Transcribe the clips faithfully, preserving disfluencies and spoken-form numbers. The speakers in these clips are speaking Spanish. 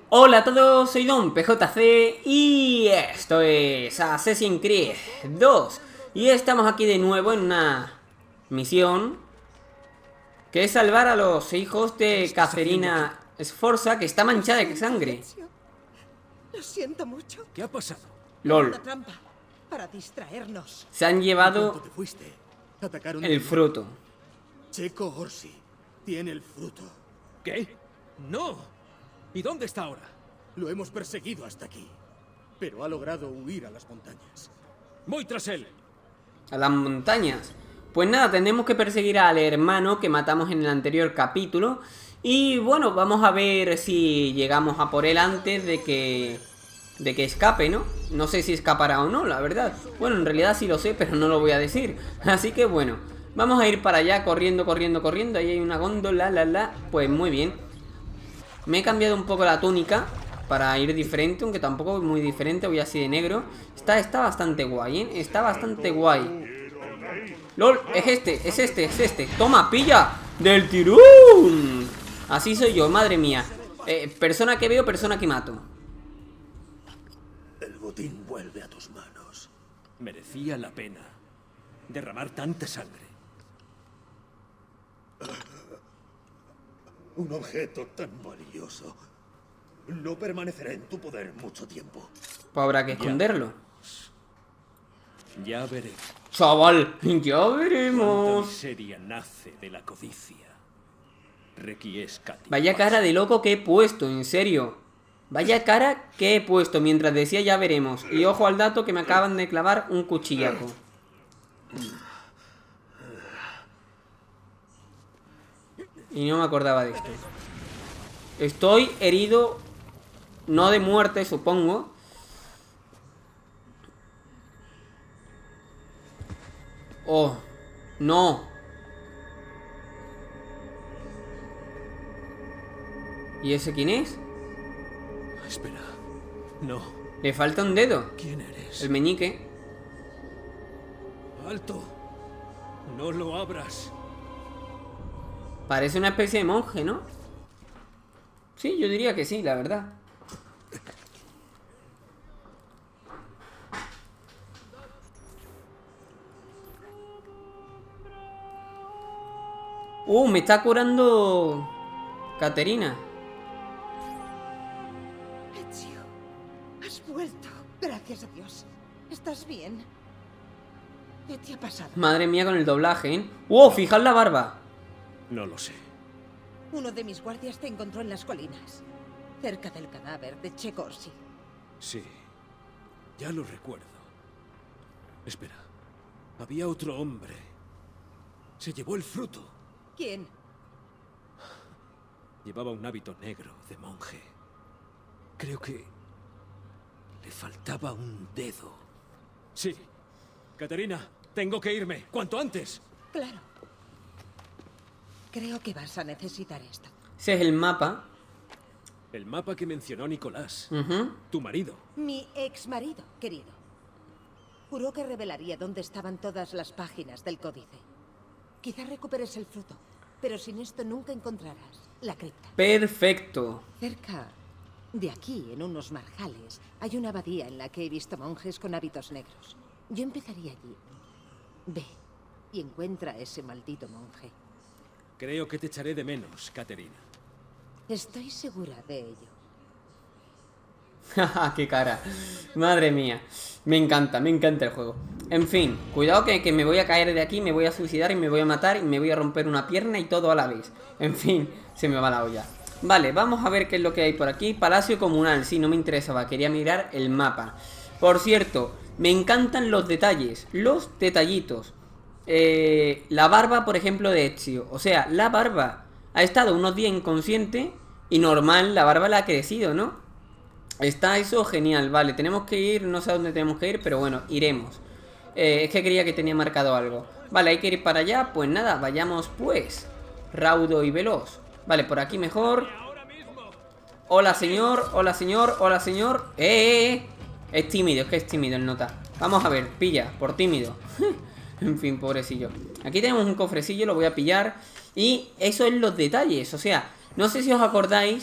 Hola a todos, soy Don P J C y esto es Assassin's Creed dos. Y estamos aquí de nuevo en una misión que es salvar a los hijos de Caterina Sforza, que está manchada de sangre. Lo siento mucho. ¿Qué ha pasado? LOL. Una trampa para distraernos. Se han llevado ¿Cuánto te fuiste? Atacaron el fruto. Checo Orsi tiene el fruto. ¿Qué? ¡No! ¿Y dónde está ahora? Lo hemos perseguido hasta aquí, pero ha logrado huir a las montañas. ¡Voy tras él! A las montañas. Pues nada, tendremos que perseguir al hermano que matamos en el anterior capítulo. Y bueno, vamos a ver si llegamos a por él antes de que... de que escape, ¿no? No sé si escapará o no, la verdad. Bueno, en realidad sí lo sé, pero no lo voy a decir. Así que bueno, vamos a ir para allá corriendo, corriendo, corriendo. Ahí hay una góndola, la, la. Pues muy bien. Me he cambiado un poco la túnica para ir diferente, aunque tampoco muy diferente, voy así de negro. Está, está bastante guay, ¿eh? Está bastante guay. LOL, es este, es este, es este. Toma, pilla del tirón. Así soy yo, madre mía. eh, Persona que veo, persona que mato. El botín vuelve a tus manos. Merecía la pena derramar tanta sangre. Un objeto tan valioso no permanecerá en tu poder mucho tiempo. Pues habrá que esconderlo. Ya veremos. Chaval, ya Cuánta veremos. miseria nace de la codicia. Requiescat. Vaya cara de loco que he puesto, en serio. Vaya cara que he puesto mientras decía ya veremos. Y ojo al dato que me acaban de clavar un cuchillaco. Y no me acordaba de esto. Estoy herido. No de muerte, supongo. Oh, no. ¿Y ese quién es? Espera. No. Le falta un dedo. ¿Quién eres? El meñique. ¡Alto! No lo abras. Parece una especie de monje, ¿no? Sí, yo diría que sí, la verdad. Uh, me está curando Caterina. Ezio, has vuelto. Gracias a Dios. ¿Estás bien? ¿Qué te ha pasado? Madre mía con el doblaje, ¿eh? ¡Wow! Fijad la barba. No lo sé. Uno de mis guardias te encontró en las colinas, cerca del cadáver de Checo Orsi. Sí. Ya lo recuerdo. Espera. Había otro hombre. Se llevó el fruto. ¿Quién? Llevaba un hábito negro de monje. Creo que le faltaba un dedo. Sí. Caterina, tengo que irme. ¡Cuanto antes! Claro. Creo que vas a necesitar esto. Ese es el mapa. El mapa que mencionó Nicolás. Uh-huh. Tu marido. Mi ex marido, querido. Juró que revelaría dónde estaban todas las páginas del códice. Quizá recuperes el fruto, pero sin esto nunca encontrarás la cripta. Perfecto. Cerca de aquí, en unos marjales, hay una abadía en la que he visto monjes con hábitos negros. Yo empezaría allí. Ve y encuentra a ese maldito monje. Creo que te echaré de menos, Caterina. Estoy segura de ello. ¡Qué cara! Madre mía. Me encanta, me encanta el juego. En fin, cuidado que, que me voy a caer de aquí, me voy a suicidar y me voy a matar y me voy a romper una pierna y todo a la vez. En fin, se me va la olla. Vale, vamos a ver qué es lo que hay por aquí. Palacio Comunal, sí, no me interesaba, quería mirar el mapa. Por cierto, me encantan los detalles, los detallitos. Eh, la barba, por ejemplo, de Ezio. O sea, la barba ha estado unos días inconsciente y normal, la barba la ha crecido, ¿no? Está eso genial, vale, tenemos que ir, no sé a dónde tenemos que ir, pero bueno, iremos. eh, Es que creía que tenía marcado algo. Vale, hay que ir para allá, pues nada, vayamos pues. Raudo y veloz. Vale, por aquí mejor. Hola señor, hola señor, hola señor. ¡Eh, eh, eh! Es tímido, es que es tímido el nota. Vamos a ver, pilla, por tímido. En fin, pobrecillo. Aquí tenemos un cofrecillo, lo voy a pillar. Y eso es los detalles, o sea, no sé si os acordáis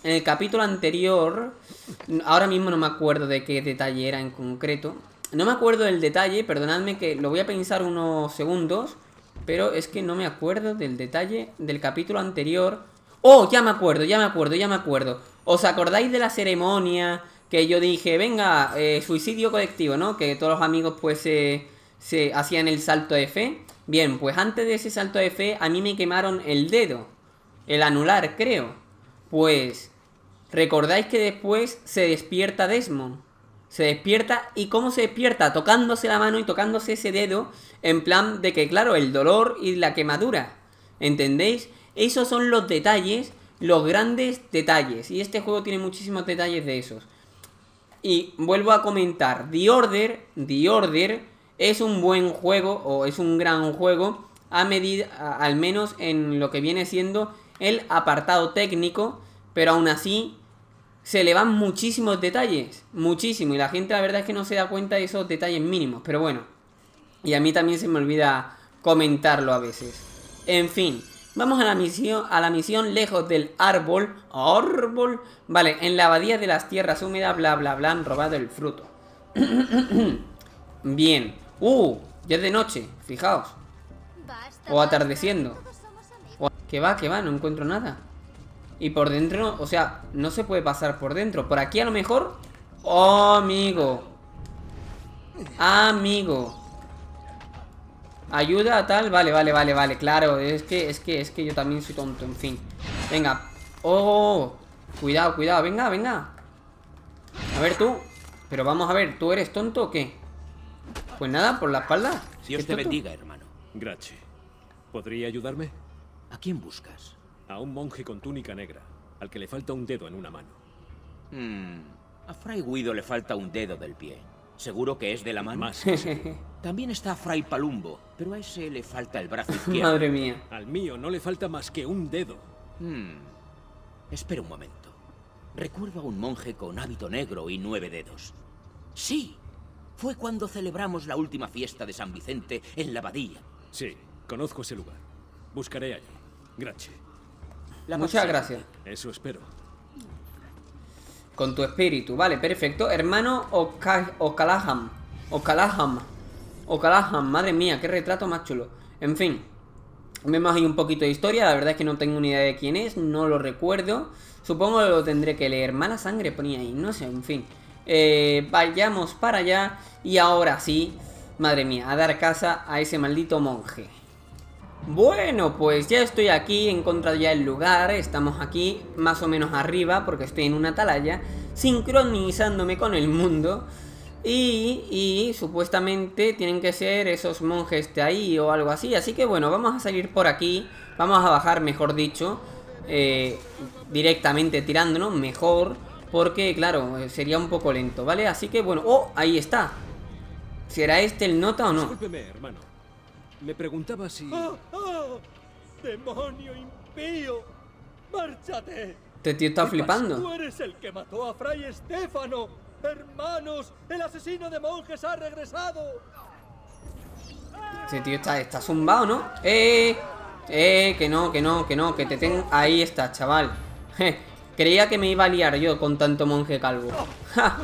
en el capítulo anterior, ahora mismo no me acuerdo de qué detalle era en concreto. No me acuerdo del detalle, perdonadme que lo voy a pensar unos segundos, pero es que no me acuerdo del detalle del capítulo anterior. ¡Oh! Ya me acuerdo, ya me acuerdo, ya me acuerdo. ¿Os acordáis de la ceremonia que yo dije, venga, eh, suicidio colectivo, ¿no? Que todos los amigos pues se, se hacían el salto de fe. Bien, pues antes de ese salto de fe a mí me quemaron el dedo, el anular creo. Pues, ¿recordáis que después se despierta Desmond? Se despierta, ¿y cómo se despierta? Tocándose la mano y tocándose ese dedo, en plan de que, claro, el dolor y la quemadura, ¿entendéis? Esos son los detalles, los grandes detalles, y este juego tiene muchísimos detalles de esos. Y vuelvo a comentar, The Order, The Order es un buen juego, o es un gran juego, a medida, a, al menos en lo que viene siendo el apartado técnico, pero aún así se le van muchísimos detalles, muchísimo, y la gente la verdad es que no se da cuenta de esos detalles mínimos, pero bueno, y a mí también se me olvida comentarlo a veces. En fin, vamos a la misión, a la misión lejos del árbol, árbol, vale, en la abadía de las tierras húmedas, bla bla bla, han robado el fruto. Bien, uh, ya es de noche, fijaos, o atardeciendo, o, que va, que va, no encuentro nada. Y por dentro, o sea, no se puede pasar por dentro. Por aquí a lo mejor... ¡Oh, amigo! Amigo. Ayuda a tal... Vale, vale, vale, vale. Claro, es que, es que, es que yo también soy tonto, en fin. Venga. ¡Oh! Cuidado, cuidado. Venga, venga. A ver tú. Pero vamos a ver, ¿tú eres tonto o qué? Pues nada, por la espalda. Dios te bendiga, hermano. Gracias. ¿Podría ayudarme? ¿A quién buscas? A un monje con túnica negra, al que le falta un dedo en una mano. Hmm. A Fray Guido le falta un dedo del pie. ¿Seguro que es de la mano? Más que seguro. También está Fray Palumbo, pero a ese le falta el brazo izquierdo. Madre mía. Al mío no le falta más que un dedo. Hmm. Espera un momento. Recuerdo a un monje con hábito negro y nueve dedos. Sí, fue cuando celebramos la última fiesta de San Vicente en la abadía. Sí, conozco ese lugar. Buscaré allí. Gracias. La Muchas pasé. gracias. Eso espero. Con tu espíritu, vale, perfecto. Hermano Oka- O'Callaghan. O'Callaghan. O'Callaghan, madre mía, qué retrato más chulo. En fin, vemos ahí un poquito de historia. La verdad es que no tengo ni idea de quién es, no lo recuerdo. Supongo que lo tendré que leer. Mala sangre ponía ahí, no sé, en fin. Eh, vayamos para allá. Y ahora sí, madre mía, a dar casa a ese maldito monje. Bueno, pues ya estoy aquí, he encontrado ya el lugar, estamos aquí más o menos arriba porque estoy en una atalaya, sincronizándome con el mundo y, y supuestamente tienen que ser esos monjes de ahí o algo así, así que bueno, vamos a salir por aquí, vamos a bajar mejor dicho, eh, directamente tirándonos mejor, porque claro, sería un poco lento, ¿vale? Así que bueno, ¡oh! Ahí está. ¿Será este el nota o no? Discúlpeme, hermano. Me preguntaba si... ¡Oh, oh! ¡Demonio impío! ¡Márchate! Este tío está ¿Qué flipando. pasa? Tú eres el que mató a Fray Estéfano. Hermanos, el asesino de monjes ha regresado. Este tío está, está zumbado, ¿no? ¡Eh! ¡Eh! Que no, que no, que no, que te tengo... Ahí está, chaval. Je, creía que me iba a liar yo con tanto monje calvo. ¡Ja!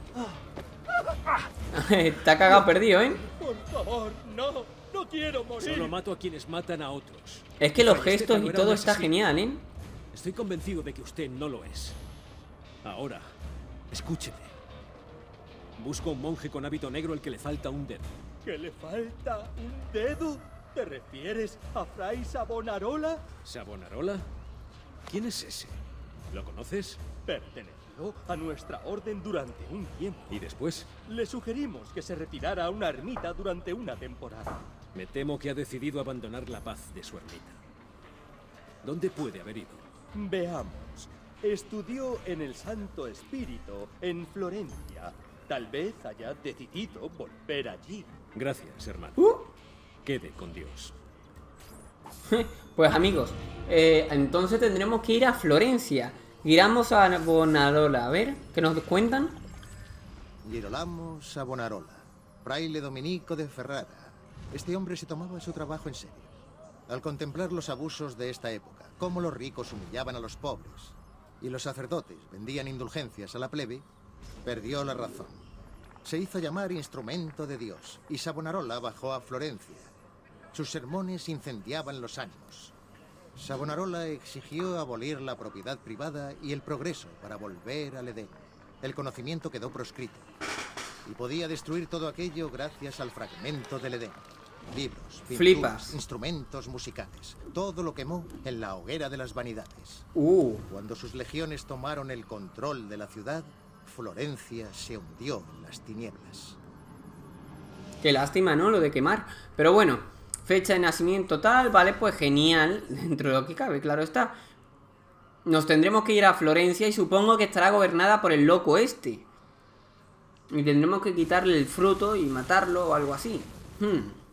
Está cagado perdido, ¿eh? Por favor, no. No quiero morir. Solo mato a quienes matan a otros. Es que los Fray gestos Estéfano y era todo un está asesino. genial, ¿eh? Estoy convencido de que usted no lo es. Ahora, escúcheme. Busco un monje con hábito negro al que le falta un dedo. ¿Que le falta un dedo? ¿Te refieres a Fray Savonarola? ¿Savonarola? ¿Quién es ese? ¿Lo conoces? Perteneció a nuestra orden durante un tiempo. ¿Y después? Le sugerimos que se retirara a una ermita durante una temporada. Me temo que ha decidido abandonar la paz de su ermita. ¿Dónde puede haber ido? Veamos. Estudió en el Santo Espíritu en Florencia. Tal vez haya decidido volver allí. Gracias, hermano. Uh. Quede con Dios. Pues amigos, eh, entonces tendremos que ir a Florencia. Giramos a Bonarola, a ver, ¿qué nos cuentan? Girolamo Savonarola, fraile dominico de Ferrara. Este hombre se tomaba su trabajo en serio. Al contemplar los abusos de esta época, cómo los ricos humillaban a los pobres, y los sacerdotes vendían indulgencias a la plebe, perdió la razón. Se hizo llamar instrumento de Dios y Savonarola bajó a Florencia. Sus sermones incendiaban los ánimos. Savonarola exigió abolir la propiedad privada y el progreso para volver al Edén. El conocimiento quedó proscrito y podía destruir todo aquello gracias al fragmento del Edén. Libros, pinturas, Flipas. instrumentos musicales. Todo lo quemó en la hoguera de las vanidades. Uh. Cuando sus legiones tomaron el control de la ciudad, Florencia se hundió en las tinieblas. Qué lástima, ¿no? Lo de quemar. Pero bueno, fecha de nacimiento tal, vale, pues genial. Dentro de lo que cabe, claro está. Nos tendremos que ir a Florencia y supongo que estará gobernada por el loco este. Y tendremos que quitarle el fruto y matarlo o algo así. Hmm.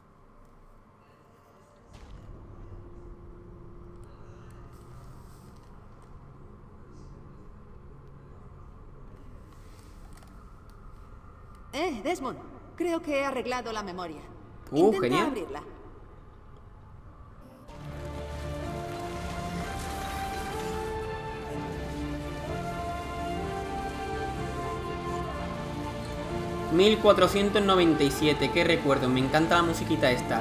Eh, Desmond, creo que he arreglado la memoria. Uh, Intenta genial. abrirla. mil cuatrocientos noventa y siete, qué recuerdo, me encanta la musiquita esta.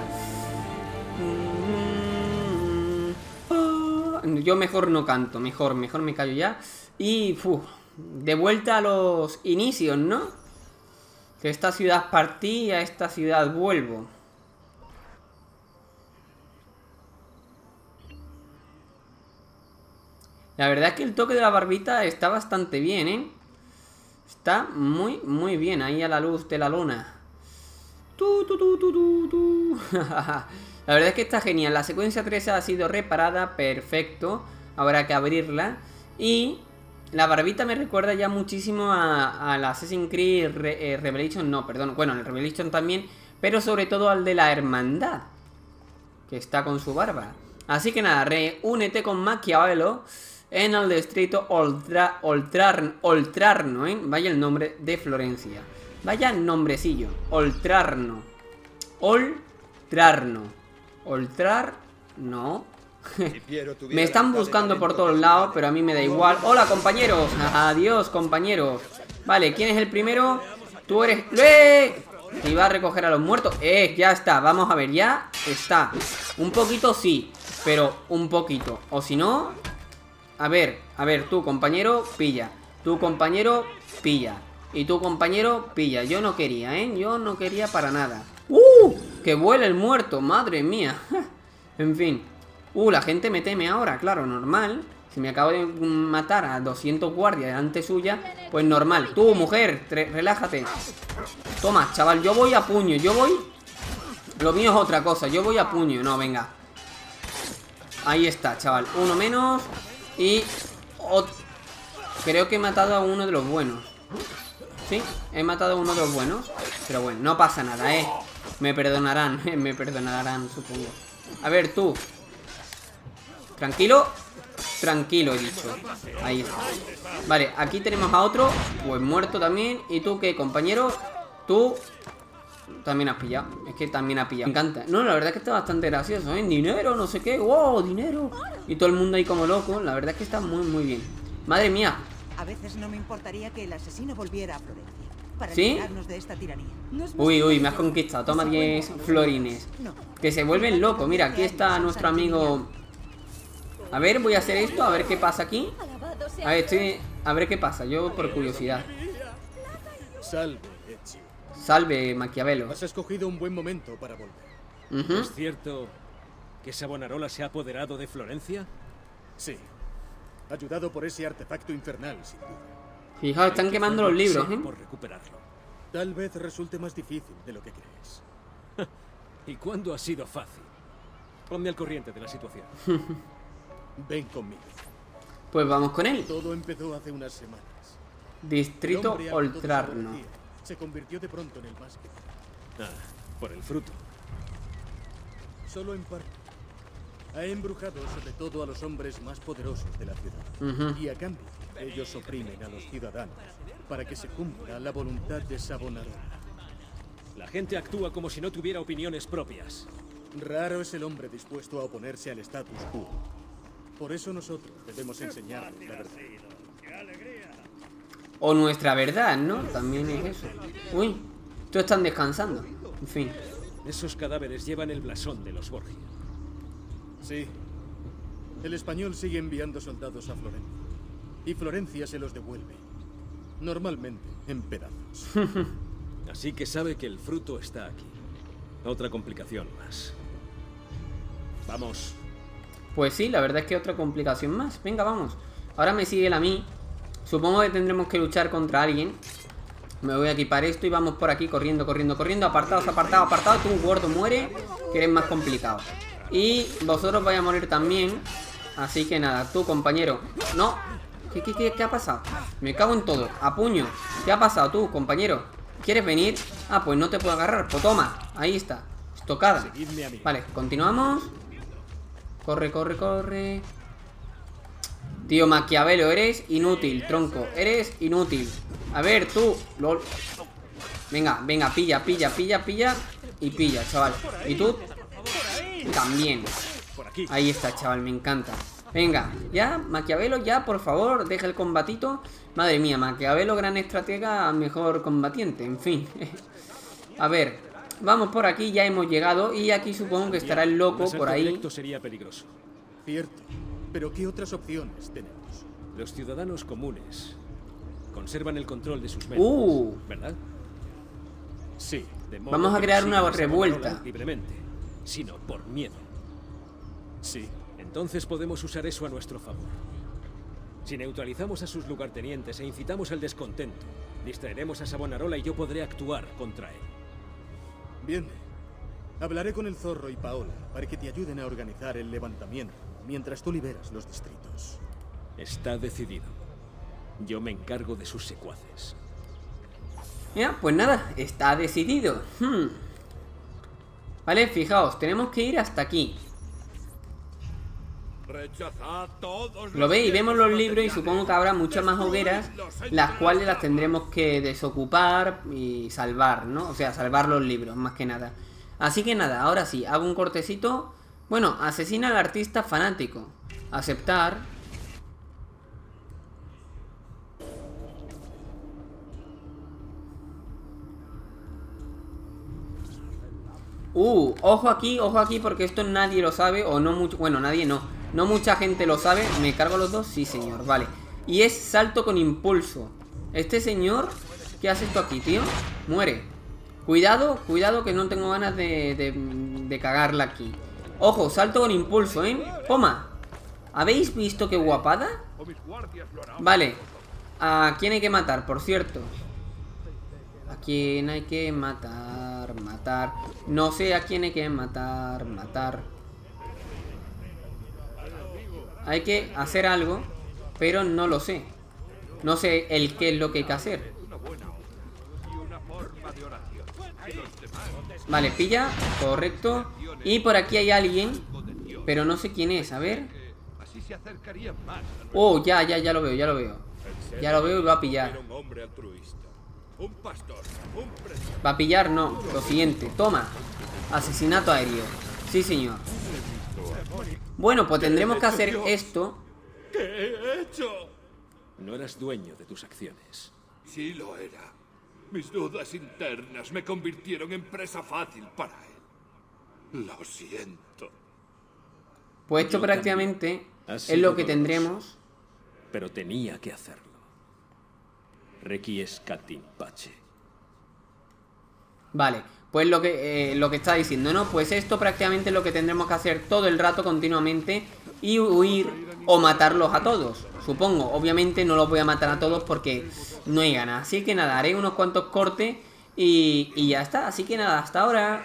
Yo mejor no canto, mejor, mejor me callo ya. Y, uf, de vuelta a los inicios, ¿no? De esta ciudad partí y a esta ciudad vuelvo. La verdad es que el toque de la barbita está bastante bien, ¿eh? Está muy, muy bien ahí a la luz de la luna. Tu, tu, tu, tu, tu, tu. La verdad es que está genial. La secuencia tres ha sido reparada, perfecto. Habrá que abrirla. Y la barbita me recuerda ya muchísimo a, a la Assassin's Creed Re, eh, Revelation. No, perdón, bueno, el Revelation también. Pero sobre todo al de la hermandad, que está con su barba. Así que nada, reúnete con Maquiavelo en el distrito Oltra, Oltrar, Oltrarno, ¿eh? Vaya el nombre de Florencia. Vaya nombrecillo. Oltrarno. Oltrarno. Oltrarno. Me están buscando por todos lados, pero a mí me da igual. Hola, compañeros. Adiós, compañeros. Vale, ¿quién es el primero? Tú eres... ¡Eh! Te iba a recoger a los muertos. Eh, ya está. Vamos a ver, ya está. Un poquito sí, pero un poquito. O si no... A ver, a ver, tú, compañero, pilla. Tu compañero, pilla. Y tu compañero, pilla. Yo no quería, ¿eh? Yo no quería para nada. ¡Uh! Que vuela el muerto, madre mía. En fin. Uh, la gente me teme ahora, claro, normal. Si me acabo de matar a doscientos guardias delante suya, pues normal. Tú, mujer, relájate. Toma, chaval, yo voy a puño. Yo voy... Lo mío es otra cosa, yo voy a puño. No, venga. Ahí está, chaval. Uno menos. Y... Oh, creo que he matado a uno de los buenos. Sí, he matado a uno de los buenos. Pero bueno, no pasa nada, eh. Me perdonarán, me perdonarán, supongo. A ver, tú. Tranquilo. Tranquilo, he dicho. Ahí está. Vale, aquí tenemos a otro. Pues muerto también. ¿Y tú qué, compañero? Tú... También has pillado. Es que también has pillado. Me encanta. No, la verdad es que está bastante gracioso, ¿eh? Dinero, no sé qué. ¡Wow! Dinero. Y todo el mundo ahí como loco. La verdad es que está muy, muy bien. Madre mía. A veces no me importaría que el asesino volviera a Florencia. Para ¿Sí? librarnos de esta tiranía. No es Uy, uy, me has conquistado. Toma diez florines. No. Que se vuelven locos. Mira, aquí está nuestro amigo. A ver, voy a hacer esto. A ver qué pasa aquí. A ver, estoy... A ver qué pasa. Yo por curiosidad. Salve, Ezio. Salve, Maquiavelo. Has escogido un buen momento para volver. Uh-huh. ¿Es cierto que Savonarola se ha apoderado de Florencia? Sí. Ayudado por ese artefacto infernal, sin duda. Fijaos, están quemando los libros, ¿eh? Por recuperarlo. Tal vez resulte más difícil de lo que crees. ¿Y cuándo ha sido fácil? Ponme al corriente de la situación. Ven conmigo. Pues vamos con él. Todo empezó hace unas semanas. Distrito El hombre harto de Oltrarno. sabiduría se convirtió de pronto en el más que... Ah, por el fruto. Solo en parte. Ha embrujado sobre todo a los hombres más poderosos de la ciudad. Uh-huh. Y a cambio, ellos oprimen a los ciudadanos para que se cumpla la voluntad de Savonarola. La gente actúa como si no tuviera opiniones propias. Raro es el hombre dispuesto a oponerse al status quo. Por eso nosotros debemos enseñar la verdad. O nuestra verdad, ¿no? También es eso. Uy, estos están descansando. En fin. Esos cadáveres llevan el blasón de los Borgia. Sí. El español sigue enviando soldados a Florencia. Y Florencia se los devuelve. Normalmente en pedazos. Así que sabe que el fruto está aquí. Otra complicación más. Vamos. Pues sí, la verdad es que otra complicación más. Venga, vamos. Ahora me sigue la a mí. Supongo que tendremos que luchar contra alguien. Me voy a equipar esto y vamos por aquí corriendo, corriendo, corriendo. Apartados, apartados, apartados. Tú, gordo, muere, que eres más complicado. Y vosotros vais a morir también. Así que nada, tú, compañero. No. ¿Qué, qué, qué, qué ha pasado? Me cago en todo. A puño. ¿Qué ha pasado tú, compañero? ¿Quieres venir? Ah, pues no te puedo agarrar. Pues toma. Ahí está. Estocada. Vale, continuamos. Corre, corre, corre. Tío, Maquiavelo, eres inútil, tronco. Eres inútil. A ver, tú. Lol. Venga, venga, pilla, pilla, pilla, pilla. Y pilla, chaval. ¿Y tú? También. Ahí está, chaval, me encanta. Venga, ya, Maquiavelo, ya, por favor, deja el combatito. Madre mía, Maquiavelo, gran estratega, mejor combatiente, en fin. A ver, vamos por aquí, ya hemos llegado. Y aquí supongo que estará el loco por ahí. Sería peligroso. Cierto, pero ¿qué otras opciones tenemos? Los ciudadanos comunes conservan el control de sus mentes, uh. ¿verdad? Sí. De modo Vamos a que crear no una sigan revuelta. Savonarola libremente, sino por miedo. Sí. Entonces podemos usar eso a nuestro favor. Si neutralizamos a sus lugartenientes e incitamos al descontento, distraeremos a Savonarola y yo podré actuar contra él. Bien. Hablaré con el Zorro y Paola para que te ayuden a organizar el levantamiento mientras tú liberas los distritos. Está decidido. Yo me encargo de sus secuaces. Ya, pues nada, está decidido. Hmm. Vale, fijaos, tenemos que ir hasta aquí. Lo veis, vemos los libros y supongo que habrá muchas más hogueras, las cuales las tendremos que desocupar y salvar, ¿no? O sea, salvar los libros, más que nada. Así que nada, ahora sí, hago un cortecito. Bueno, asesina al artista fanático. Aceptar. Uh, ojo aquí, ojo aquí, porque esto nadie lo sabe, o no mucho, bueno, nadie no. No mucha gente lo sabe. ¿Me cargo los dos? Sí, señor, vale. Y es salto con impulso. Este señor, ¿qué hace esto aquí, tío? Muere. Cuidado, cuidado que no tengo ganas de, de, de cagarla aquí. Ojo, salto con impulso, ¿eh? Toma. ¿Habéis visto qué guapada? Vale. ¿A quién hay que matar, por cierto? ¿A quién hay que matar? Matar. No sé a quién hay que matar. Matar. Hay que hacer algo, pero no lo sé. No sé el qué es lo que hay que hacer. Vale, pilla. Correcto. Y por aquí hay alguien, pero no sé quién es. A ver. Oh, ya, ya, ya lo veo, ya lo veo. Ya lo veo y va a pillar. Va a pillar, no. Lo siguiente. Toma. Asesinato aéreo. Sí, señor. Bueno, pues tendremos que hacer esto. ¿Qué he hecho? No eras dueño de tus acciones. Sí lo era. Mis dudas internas me convirtieron en presa fácil para él. Lo siento. Pues esto prácticamente es lo que tendremos. Pero tenía que hacerlo. Requiescat in pace. Vale, pues lo que, eh, lo que está diciendo, ¿no? Pues esto prácticamente es lo que tendremos que hacer todo el rato continuamente. Y huir o matarlos a todos, supongo. Obviamente no los voy a matar a todos porque no hay ganas. Así que nada, haré unos cuantos cortes y, y ya está. Así que nada, hasta ahora.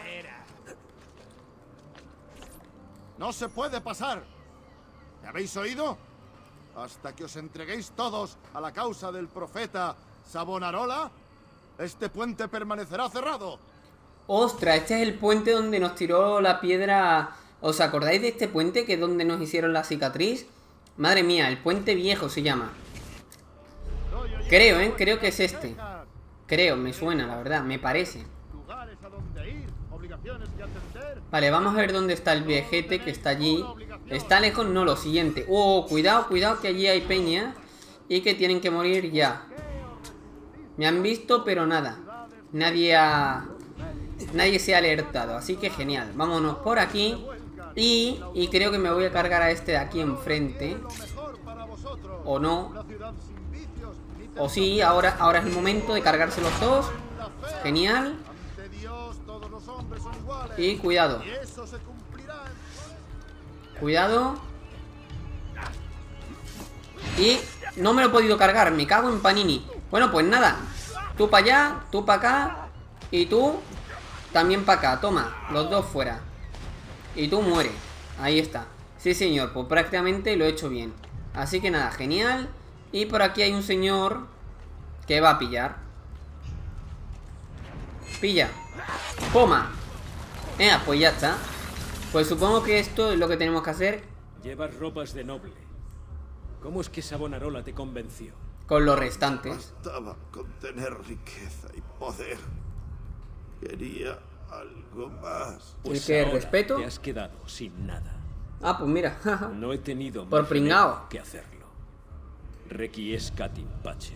No se puede pasar. ¿Me habéis oído? Hasta que os entreguéis todos a la causa del profeta Savonarola, este puente permanecerá cerrado. Ostras, este es el puente donde nos tiró la piedra. ¿Os acordáis de este puente que es donde nos hicieron la cicatriz? Madre mía, el puente viejo se llama. Creo, ¿eh? Creo que es este. Creo, me suena, la verdad, me parece. Vale, vamos a ver dónde está el viejete que está allí. Está lejos, no, lo siguiente. Oh, cuidado, cuidado, que allí hay peña y que tienen que morir ya. Me han visto, pero nada. Nadie ha... Nadie se ha alertado, así que genial. Vámonos por aquí. Y, y creo que me voy a cargar a este de aquí enfrente. O no. O sí, ahora, ahora es el momento de cargarse los dos. Genial. Y cuidado. Cuidado. Y no me lo he podido cargar, me cago en Panini. Bueno, pues nada. Tú para allá, tú para acá. Y tú también para acá, toma, los dos fuera. Y tú muere, ahí está. Sí señor, pues prácticamente lo he hecho bien. Así que nada, genial. Y por aquí hay un señor que va a pillar. Pilla. Toma. Eh, pues ya está. Pues supongo que esto es lo que tenemos que hacer. Llevas ropas de noble. ¿Cómo es que Savonarola te convenció? Con los restantes. Bastaba con tener riqueza y poder. Quería algo más. Pues ¿Y qué ahora respeto? te has quedado sin nada. Ah, pues mira. No he tenido Por más pringao. remedio que hacerlo. Requiescat in pace.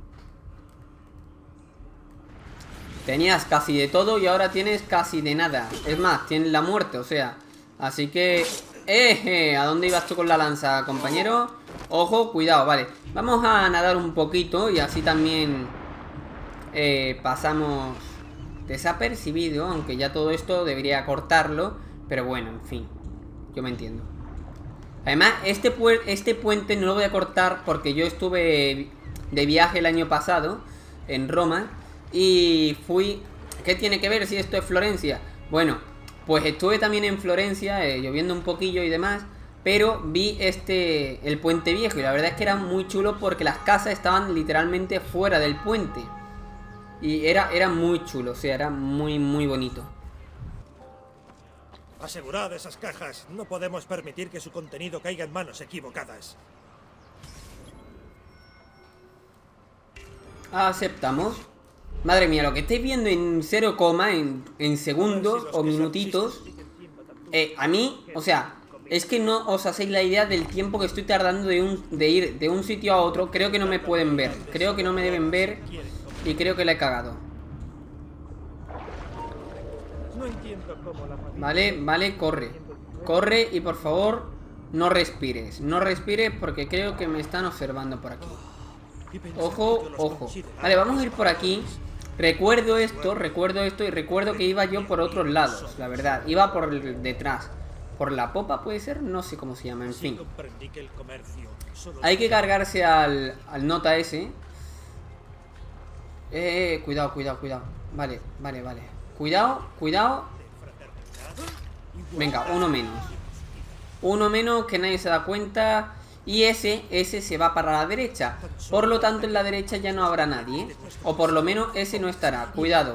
Tenías casi de todo y ahora tienes casi de nada. Es más, tienes la muerte, o sea. Así que... ¡Eh! ¿A dónde ibas tú con la lanza, compañero? Ojo, cuidado, vale. Vamos a nadar un poquito y así también eh, pasamos desapercibido. Aunque ya todo esto debería cortarlo. Pero bueno, en fin. Yo me entiendo. Además, este, pu este puente no lo voy a cortar porque yo estuve de viaje el año pasado en Roma. Y fui... ¿Qué tiene que ver si esto es Florencia? Bueno, pues estuve también en Florencia, eh, lloviendo un poquillo y demás. Pero vi este... el puente viejo. Y la verdad es que era muy chulo porque las casas estaban literalmente fuera del puente. Y era, era muy chulo, o sea, era muy, muy bonito. Asegurad esas cajas. No podemos permitir que su contenido caiga en manos equivocadas. Aceptamos. Madre mía, lo que estáis viendo en cero coma, en, en segundos o minutitos, eh, a mí, o sea, es que no os hacéis la idea del tiempo que estoy tardando de, un, de ir de un sitio a otro. Creo que no me pueden ver, creo que no me deben ver y creo que la he cagado. Vale, vale, corre. Corre y por favor, no respires. No respires porque creo que me están observando por aquí. Ojo, ojo. Vale, vamos a ir por aquí. Recuerdo esto, recuerdo esto y recuerdo que iba yo por otros lados, la verdad. Iba por el, detrás. Por la popa puede ser, no sé cómo se llama, en fin. Hay que cargarse al, al nota ese. Eh, cuidado, cuidado, cuidado. Vale, vale, vale. Cuidado, cuidado. Venga, uno menos. Uno menos que nadie se da cuenta. Y ese, ese se va para la derecha. Por lo tanto, en la derecha ya no habrá nadie. O por lo menos ese no estará. Cuidado.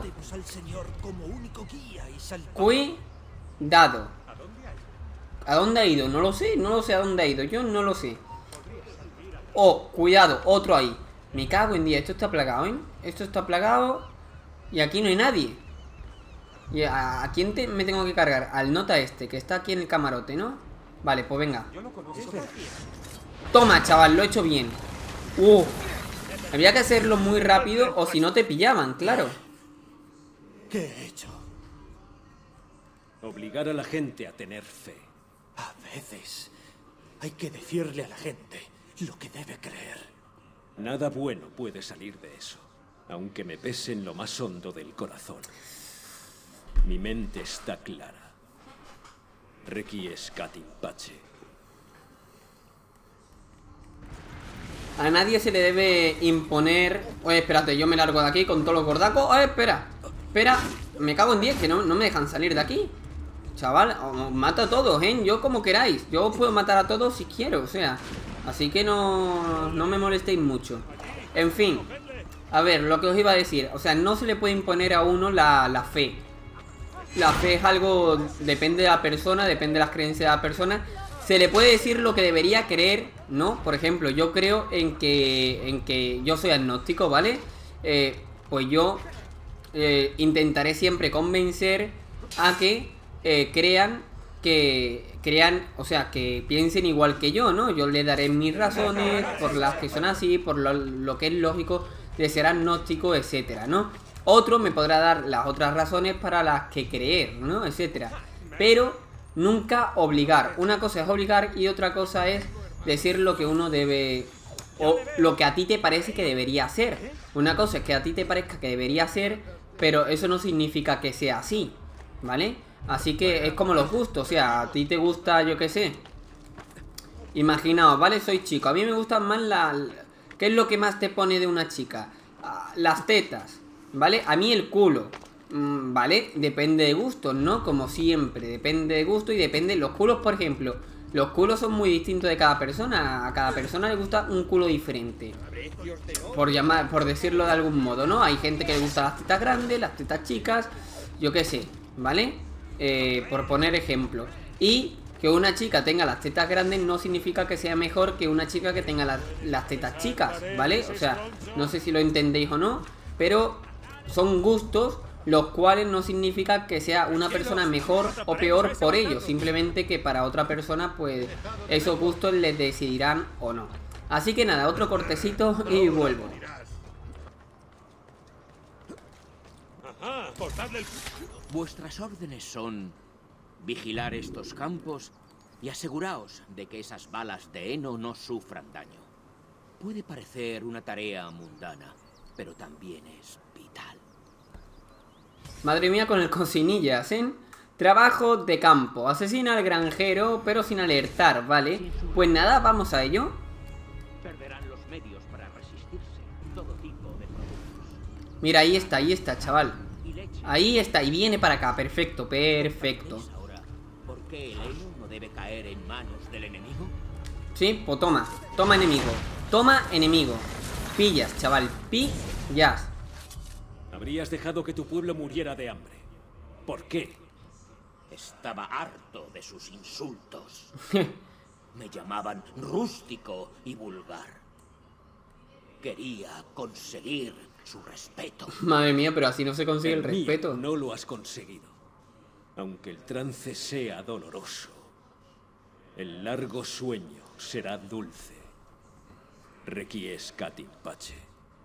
Cuidado. ¿A dónde ha ido? No lo sé, no lo sé a dónde ha ido. Yo no lo sé. Oh, cuidado, otro ahí. Me cago en día, esto está plagado, ¿eh? Esto está plagado. Y aquí no hay nadie. ¿Y a, a quién te, me tengo que cargar? Al nota este, que está aquí en el camarote, ¿no? Vale, pues venga. Toma, chaval, lo he hecho bien. Uh, había que hacerlo muy rápido o si no te pillaban, claro. ¿Qué he hecho? Obligar a la gente a tener fe. A veces hay que decirle a la gente lo que debe creer. Nada bueno puede salir de eso, aunque me pese en lo más hondo del corazón. Mi mente está clara. Requiescat in pace. A nadie se le debe imponer... Oye, espérate, yo me largo de aquí con todos los gordacos. Oye, espera, espera. Me cago en diez, que no, no me dejan salir de aquí. Chaval, os mato a todos, ¿eh? Yo como queráis. Yo puedo matar a todos si quiero, o sea. Así que no, no me molestéis mucho. En fin. A ver, lo que os iba a decir. O sea, no se le puede imponer a uno la, la fe. La fe es algo... Depende de la persona, depende de las creencias de la persona. Se le puede decir lo que debería creer, ¿no? Por ejemplo, yo creo en que, en que yo soy agnóstico, ¿vale? Eh, pues yo eh, intentaré siempre convencer a que eh, crean que crean, o sea, que piensen igual que yo, ¿no? Yo le daré mis razones por las que son así, por lo, lo que es lógico de ser agnóstico, etcétera, ¿no? Otro me podrá dar las otras razones para las que creer, ¿no? Etcétera. Pero nunca obligar. Una cosa es obligar y otra cosa es decir lo que uno debe, o lo que a ti te parece que debería ser. Una cosa es que a ti te parezca que debería ser, pero eso no significa que sea así, ¿vale? Así que es como los gustos, o sea, a ti te gusta, yo qué sé. Imaginaos, ¿vale? Soy chico, a mí me gustan más las... ¿Qué es lo que más te pone de una chica? Ah, las tetas, ¿vale? A mí el culo, mm, ¿vale? Depende de gustos, ¿no? Como siempre, depende de gusto y depende... Los culos, por ejemplo, los culos son muy distintos de cada persona. A cada persona le gusta un culo diferente, por llamar, por decirlo de algún modo, ¿no? Hay gente que le gusta las tetas grandes, las tetas chicas, yo qué sé, ¿vale? Eh, por poner ejemplo. Y que una chica tenga las tetas grandes no significa que sea mejor que una chica que tenga las, las tetas chicas, ¿vale? O sea, no sé si lo entendéis o no, pero son gustos, los cuales no significa que sea una persona mejor o peor por ello, simplemente que para otra persona pues esos gustos les decidirán o no. Así que nada, otro cortecito y vuelvo. Vuestras órdenes son vigilar estos campos y aseguraos de que esas balas de heno no sufran daño. Puede parecer una tarea mundana, pero también es vital. Madre mía con el cocinillas, ¿eh? Trabajo de campo. Asesina al granjero, pero sin alertar, ¿vale? Pues nada, vamos a ello. Perderán los medios para resistirse todo tipo de productos. Mira, ahí está, ahí está, chaval. Ahí está, y viene para acá, perfecto, perfecto. ¿Por qué el heno no debe caer en manos del enemigo? Sí, pues toma, toma enemigo. Toma enemigo. Pillas, chaval, pillas. Habrías dejado que tu pueblo muriera de hambre. ¿Por qué? Estaba harto de sus insultos. Me llamaban rústico y vulgar. Quería conseguir su respeto. Madre mía, pero así no se consigue el, el respeto. No lo has conseguido. Aunque el trance sea doloroso, el largo sueño será dulce. Requiescat in pace.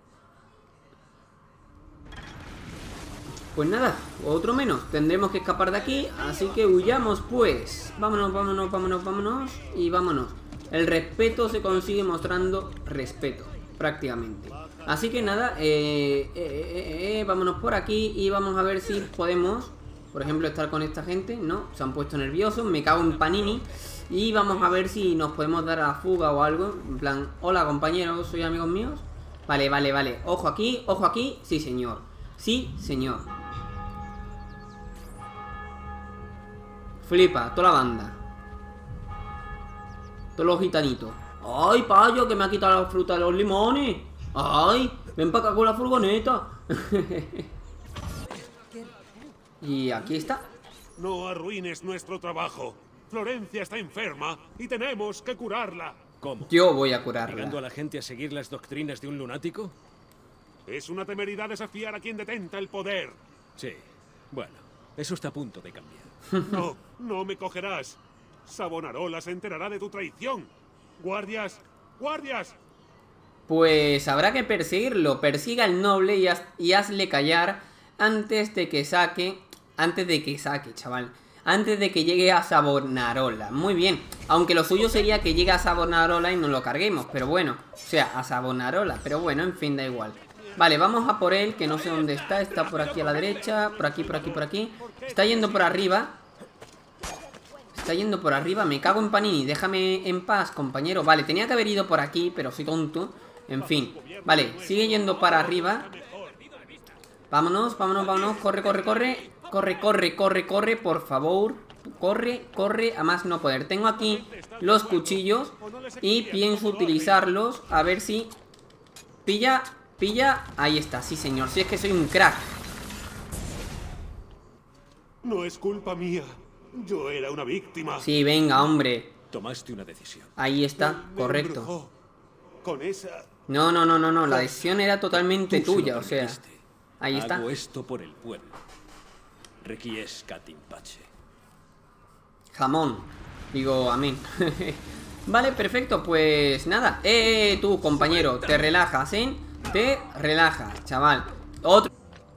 Pues nada, otro menos. Tendremos que escapar de aquí, así que huyamos pues. Vámonos, vámonos, vámonos, vámonos. Y vámonos. El respeto se consigue mostrando respeto, prácticamente. Así que nada, eh, eh, eh, eh, vámonos por aquí y vamos a ver si podemos, por ejemplo, estar con esta gente. No, se han puesto nerviosos, me cago en Panini. Y vamos a ver si nos podemos dar a la fuga o algo. En plan, hola compañeros, soy amigos míos. Vale, vale, vale, ojo aquí, ojo aquí. Sí señor, sí señor. Flipa, toda la banda. Todos los gitanitos. ¡Ay, payo, que me ha quitado la fruta de los limones! ¡Ay! Ven para acá con la furgoneta. Y aquí está. No arruines nuestro trabajo. Florencia está enferma y tenemos que curarla. ¿Cómo? Yo voy a curarla. ¿Obligando a la gente a seguir las doctrinas de un lunático? Es una temeridad desafiar a quien detenta el poder. Sí. Bueno, eso está a punto de cambiar. No, no me cogerás. Savonarola se enterará de tu traición. Guardias, guardias. Pues habrá que perseguirlo. Persiga al noble y, haz, y hazle callar antes de que saque... Antes de que saque, chaval. Antes de que llegue a Savonarola. Muy bien. Aunque lo suyo sería que llegue a Savonarola y nos lo carguemos. Pero bueno, o sea, a Savonarola. Pero bueno, en fin, da igual. Vale, vamos a por él, que no sé dónde está. Está por aquí a la derecha. Por aquí, por aquí, por aquí. Está yendo por arriba. Está yendo por arriba. Me cago en Panini. Déjame en paz, compañero. Vale, tenía que haber ido por aquí, pero soy tonto. En fin. Vale, sigue yendo para arriba. Vámonos, vámonos, vámonos. Corre, corre, corre. Corre, corre, corre, corre, por favor. Corre, corre, a más no poder. Tengo aquí los cuchillos y pienso utilizarlos. A ver si... Pilla, pilla. Ahí está, sí señor. Si es que soy un crack. No es culpa mía. Yo era una víctima. Sí, venga, hombre. Tomaste una decisión. Ahí está, Me, me correcto. Con esa... No, no, no, no, no. La decisión era totalmente tuya, o sea. Ahí está. Hago esto por el pueblo. Requiescat in pace. Jamón. Digo, amén. Vale, perfecto, pues nada. Eh, tú, compañero, te relajas, ¿eh? Te relajas, chaval. Otro.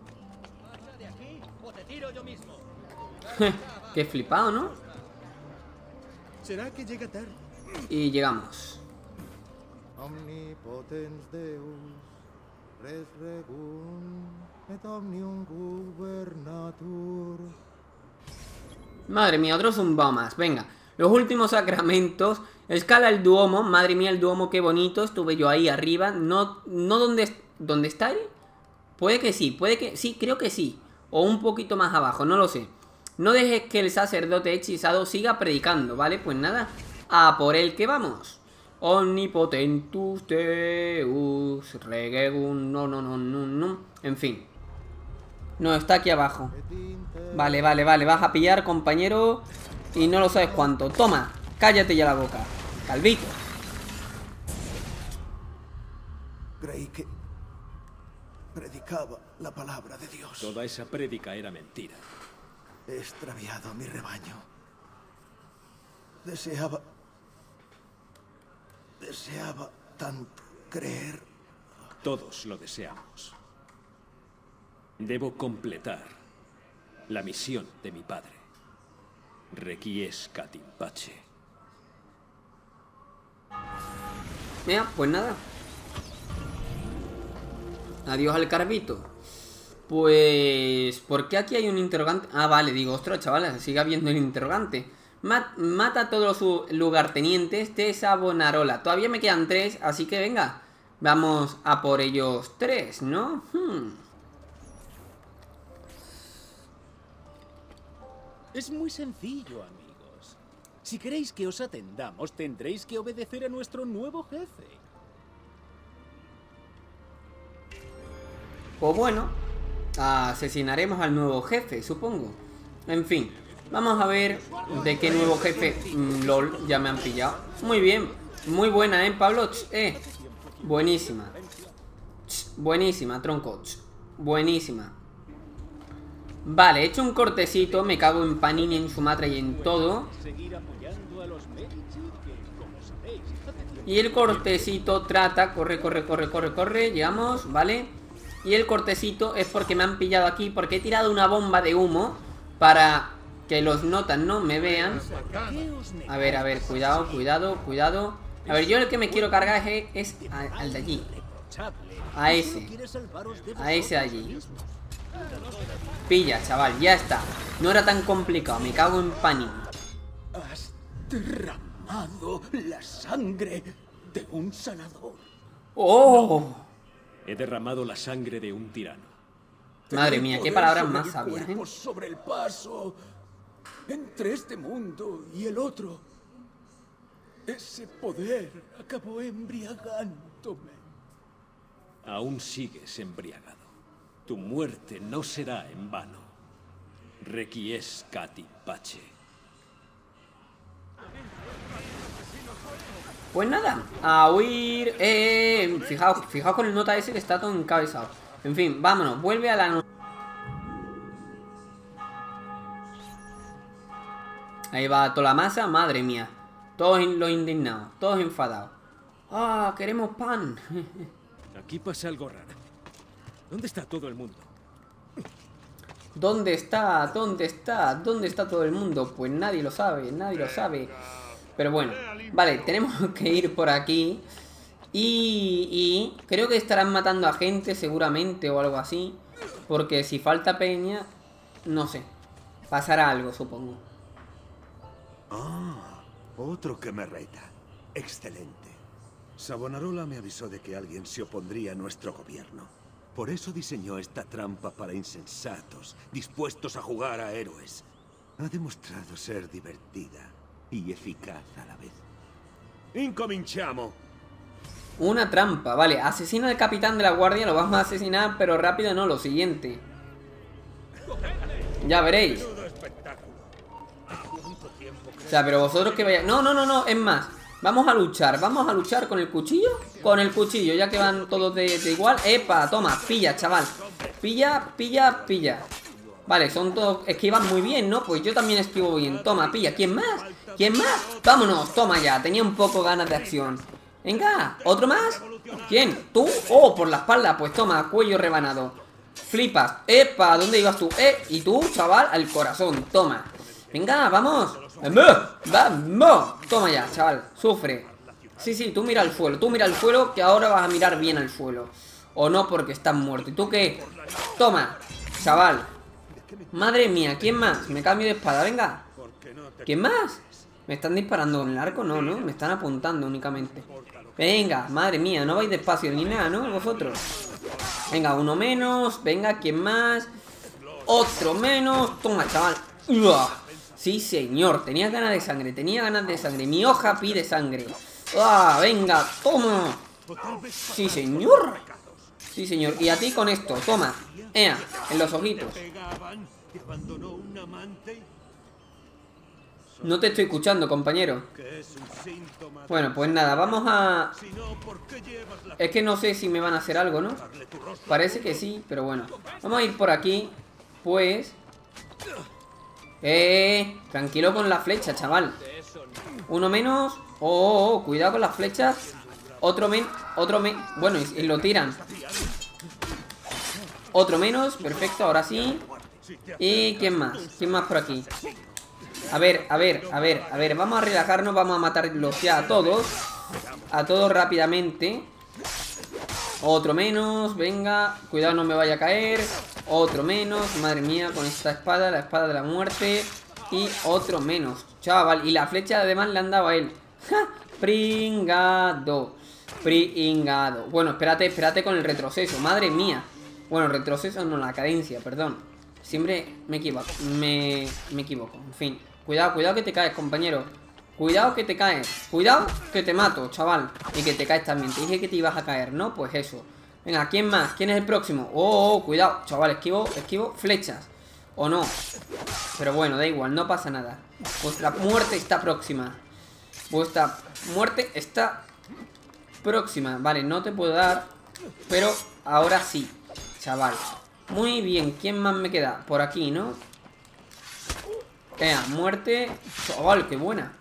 Qué flipado, ¿no? ¿Será que llega tarde? Y llegamos. Omnipotens Deus, res regum, et omnium gubernatur. Madre mía, otro zumbao más. Venga, los últimos sacramentos. Escala el Duomo. Madre mía, el Duomo, qué bonito. Estuve yo ahí arriba. No, no donde, ¿dónde está él? Puede que sí, puede que... Sí, creo que sí. O un poquito más abajo, no lo sé. No dejes que el sacerdote hechizado siga predicando, ¿vale? Pues nada, a por él que vamos. Omnipotentus Deus, regegum, no, no, no, no, no. En fin. No, está aquí abajo. Vale, vale, vale, vas a pillar, compañero. Y no lo sabes cuánto. Toma, cállate ya la boca, calvito. Creí que predicaba la palabra de Dios. Toda esa prédica era mentira. He extraviado mi rebaño. Deseaba... Deseaba tanto creer. Todos lo deseamos. Debo completar la misión de mi padre. Requiescat in pace. Mira, pues nada. Adiós al carvito. Pues... ¿por qué aquí hay un interrogante? Ah, vale, digo, ostras, chavales, sigue habiendo el interrogante. Mat mata a todos los lugartenientes de Savonarola. Todavía me quedan tres, así que venga. Vamos a por ellos tres, ¿no? Hmm. Es muy sencillo, amigos. Si queréis que os atendamos, tendréis que obedecer a nuestro nuevo jefe. Pues bueno, asesinaremos al nuevo jefe, supongo. En fin, vamos a ver de qué nuevo jefe... Mm, LOL, ya me han pillado. Muy bien, muy buena, ¿eh, Pablo? Ch, eh, buenísima. Ch, buenísima, tronco. Ch, buenísima. Vale, he hecho un cortecito. Me cago en Panini, en Sumatra y en todo. Y el cortecito trata... Corre, corre, corre, corre, corre. Llegamos, ¿vale? Y el cortecito es porque me han pillado aquí. Porque he tirado una bomba de humo para que los notas no me vean. A ver, a ver, cuidado, cuidado, cuidado. A ver, yo el que me quiero cargar es, es a, al de allí. A ese. A ese allí. Pilla, chaval, ya está. No era tan complicado, me cago en Panini. Has derramado la sangre de un sanador. ¡Oh! He derramado la sangre de un tirano. Madre mía, qué palabras más sabias, ¿eh? Sobre el paso entre este mundo y el otro. Ese poder acabó embriagándome. Aún sigues embriagado. Tu muerte no será en vano. Requiescat in pace. Pues nada, a huir. Eh, fijaos, fijaos con el nota ese que está todo encabezado. En fin, vámonos, vuelve a la no... Ahí va toda la masa, madre mía. Todos los indignados, todos enfadados. Ah, queremos pan. Aquí pasa algo raro. ¿Dónde está todo el mundo? ¿Dónde está? ¿Dónde está? ¿Dónde está todo el mundo? Pues nadie lo sabe, nadie lo sabe. Pero bueno, vale, tenemos que ir por aquí. Y, y creo que estarán matando a gente seguramente o algo así. Porque si falta peña, no sé, pasará algo, supongo. Ah, otro que me reta. Excelente. Savonarola me avisó de que alguien se opondría a nuestro gobierno. Por eso diseñó esta trampa para insensatos, dispuestos a jugar a héroes. Ha demostrado ser divertida y eficaz a la vez. Incominciamo. Una trampa, vale. Asesina al capitán de la guardia, lo vamos a asesinar, pero rápido no, lo siguiente. Ya veréis. O sea, pero vosotros que vayáis... No, no, no, no, es más. Vamos a luchar, vamos a luchar con el cuchillo. Con el cuchillo, ya que van todos de, de igual. Epa, toma, pilla, chaval. Pilla, pilla, pilla. Vale, son todos... esquivan muy bien, ¿no? Pues yo también esquivo bien. Toma, pilla. ¿Quién más? ¿Quién más? Vámonos, toma ya. Tenía un poco ganas de acción. Venga, ¿otro más? ¿Quién? ¿Tú? Oh, por la espalda. Pues toma, cuello rebanado. Flipas. Epa, ¿dónde ibas tú? Eh, y tú, chaval, al corazón. Toma. Venga, vamos. ¡Vamos! ¡Vamos! Toma ya, chaval. Sufre. Sí, sí, tú mira al suelo. Tú mira al suelo, que ahora vas a mirar bien al suelo. O no, porque estás muerto. ¿Y tú qué? Toma, chaval. Madre mía, ¿quién más? Me cambio de espada, venga. ¿Quién más? ¿Me están disparando con el arco? No, no, me están apuntando únicamente. Venga, madre mía, no vais despacio ni nada, ¿no? Vosotros. Venga, uno menos. Venga, ¿quién más? Otro menos. Toma, chaval. ¡Uah! Sí, señor, tenía ganas de sangre. Tenía ganas de sangre, mi hoja pide sangre. ¡Ah! Venga, toma. Sí, señor. Sí, señor, y a ti con esto, toma. Ea, en los ojitos. No te estoy escuchando, compañero. Bueno, pues nada, vamos a... Es que no sé si me van a hacer algo, ¿no? Parece que sí, pero bueno. Vamos a ir por aquí. Pues... Eh, tranquilo con la flecha, chaval. Uno menos. Oh, oh, oh, cuidado con las flechas. Otro men... Otro men... Bueno, y, y lo tiran. Otro menos, perfecto, ahora sí. ¿Y quién más? ¿Quién más por aquí? A ver, a ver, a ver, a ver. Vamos a relajarnos, vamos a matarlos ya a todos. A todos rápidamente. Otro menos, venga. Cuidado, no me vaya a caer. Otro menos, madre mía, con esta espada, la espada de la muerte. Y otro menos, chaval. Y la flecha además le han dado a él. ¡Ja! Pringado. Pringado. Bueno, espérate, espérate con el retroceso, madre mía. Bueno, retroceso no, la cadencia, perdón. Siempre me equivoco, me, me equivoco, en fin. Cuidado, cuidado que te caes, compañero. Cuidado que te caes, cuidado que te mato, chaval. Y que te caes también, te dije que te ibas a caer, ¿no? Pues eso. Venga, ¿quién más? ¿Quién es el próximo? Oh, oh, cuidado, chaval, esquivo, esquivo flechas. O no. Pero bueno, da igual, no pasa nada. Vuestra muerte está próxima. Vuestra muerte está próxima. Vale, no te puedo dar, pero ahora sí, chaval. Muy bien, ¿quién más me queda? Por aquí, ¿no? Venga, muerte. Chaval, qué buena.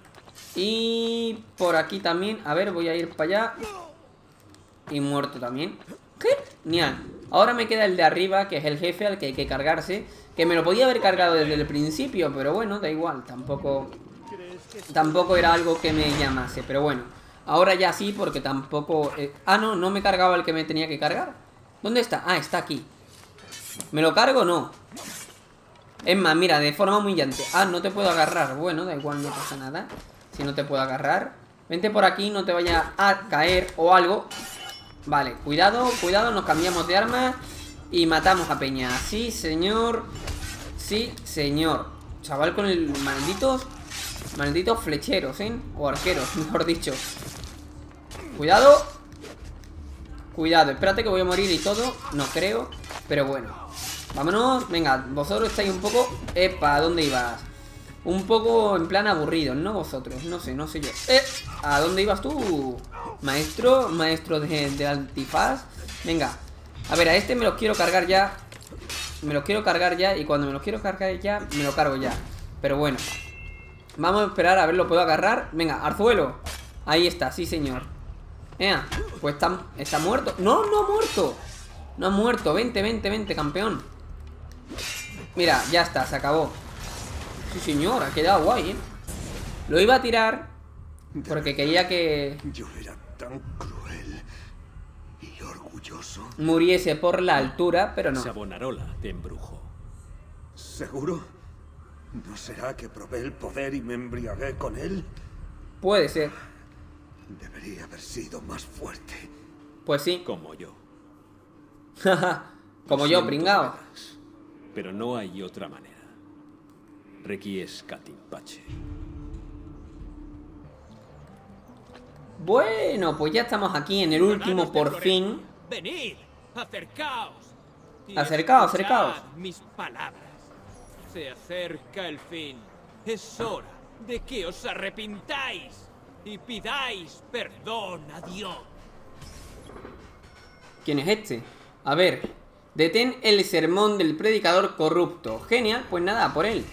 Y por aquí también. A ver, voy a ir para allá. Y muerto también. Genial. Ahora me queda el de arriba, que es el jefe al que hay que cargarse. Que me lo podía haber cargado desde el principio, pero bueno, da igual. Tampoco Tampoco era algo que me llamase, pero bueno. Ahora ya sí, porque tampoco... Eh... Ah, no, no me cargaba el que me tenía que cargar. ¿Dónde está? Ah, está aquí. ¿Me lo cargo o no? Es más, mira, de forma humillante. Ah, no te puedo agarrar. Bueno, da igual, no pasa nada. Si no te puedo agarrar. Vente por aquí, no te vaya a caer o algo. Vale, cuidado, cuidado, nos cambiamos de arma. Y matamos a Peña. Sí, señor. Sí, señor. Chaval con el malditos... Malditos flecheros, ¿eh? O arqueros, mejor dicho. Cuidado. Cuidado, espérate que voy a morir y todo. No creo, pero bueno. Vámonos, venga, vosotros estáis un poco... Epa, ¿a dónde ibas? Un poco en plan aburridos, ¿no? Vosotros, no sé, no sé yo. Eh, ¿a dónde ibas tú? Maestro, maestro de, de antifaz. Venga, a ver, a este me los quiero cargar ya. Me los quiero cargar ya. Y cuando me los quiero cargar ya, me lo cargo ya. Pero bueno, vamos a esperar a ver, ¿lo puedo agarrar? Venga, Arzuelo. Ahí está, sí señor. Ea, pues está, está muerto. No, no ha muerto. No ha muerto, vente, vente, vente, campeón. Mira, ya está, se acabó. Sí señor, ha quedado guay, ¿eh? Lo iba a tirar porque quería que... Yo era tan cruel y orgulloso. Muriese por la altura, pero no. Savonarola te embrujó. ¿Seguro? ¿No será que probé el poder y me embriagué con él? Puede ser. Debería haber sido más fuerte. Pues sí. Como yo. Como yo, pringao. Pero no hay otra manera. Requies Catimpache. Bueno, pues ya estamos aquí en el último por fin. Venid, acercaos. Acercaos, acercaos. Mis palabras. Se acerca el fin. Es hora de que os arrepintáis y pidáis perdón a Dios. ¿Quién es este? A ver, Detén el sermón del predicador corrupto. Genial, pues nada, por él.